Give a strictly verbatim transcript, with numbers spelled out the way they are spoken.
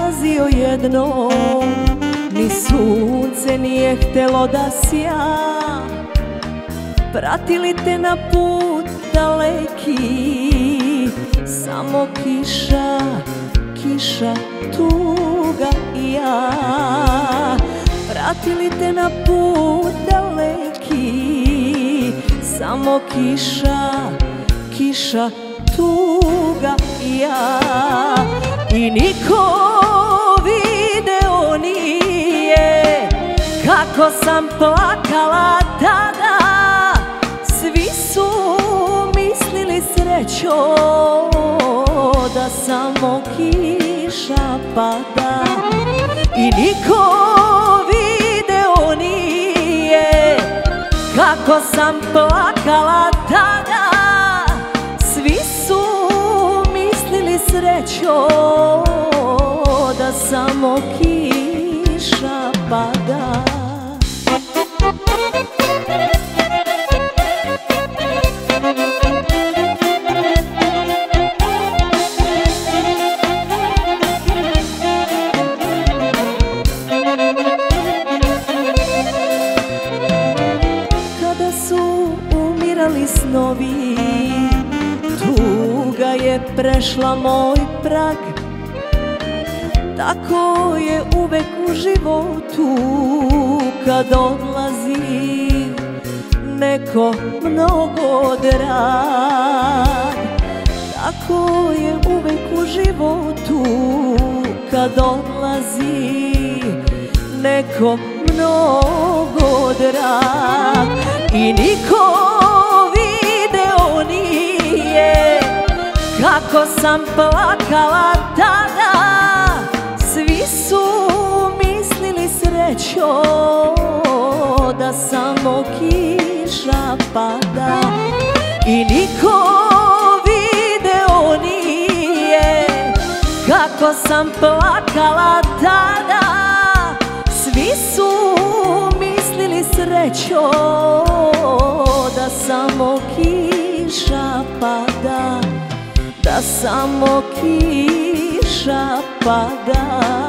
izlazio jednom, ni sunce nije htelo da sja. Pratili te na put daleki, samo kiša, kiša, tuga i ja. Pratili te na put daleki, samo kiša, kiša, tuga i ja. I niko video nije kako sam plakala tada. Svi su mislili srećo da samo kiša pada. I niko video nije kako sam plakala tada. Svi su mislili srećo da samo kiša pada. Kada su umirali snovi, tuga je prešla moj prag. Tako je uvek u životu kad odlazi neko mnogo drag. Tako je uvek u životu kad odlazi neko mnogo drag. I niko video nije kako sam plakala tada. Svi su mislili srećo da samo kiša pada. I niko video nije kako sam plakala tada. Svi su mislili srećo da samo kiša pada, da samo kiša pada.